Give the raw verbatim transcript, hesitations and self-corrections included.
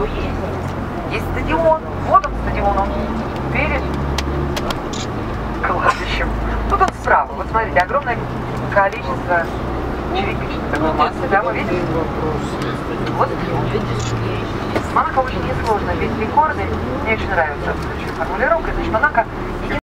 все есть. Есть стадион, вот он стадион, он перед кладбищем. Тут он справа, вот смотрите, огромное количество черепичной такой массы, да, мы видим? Вот стадион. Монако очень несложно бить рекорды, мне очень нравится формулировка, значит, Монако